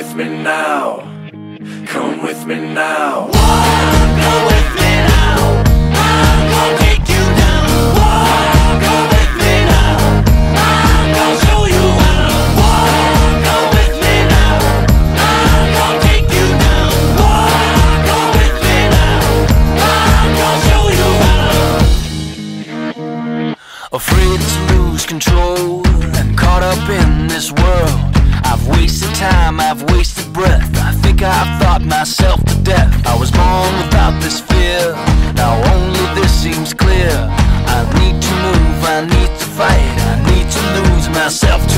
with me now. Come with me now. Go with me now. I'm gonna take you down. Go with me now. I'm gonna show you how. Go with me now. I'm gonna take you down. Go with me now. I'm gonna show you how. Afraid to lose control and caught up in this world. I've wasted time, I've wasted breath. I think I've thought myself to death. I was born without this fear, now only this seems clear. I need to move, I need to fight, I need to lose myself